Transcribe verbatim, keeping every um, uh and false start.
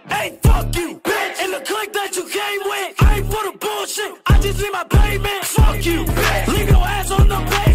Hey, fuck you, bitch. And the clique that you came with, I ain't for the bullshit. I just need my payment. Fuck you, bitch. Leave your ass on the pavement.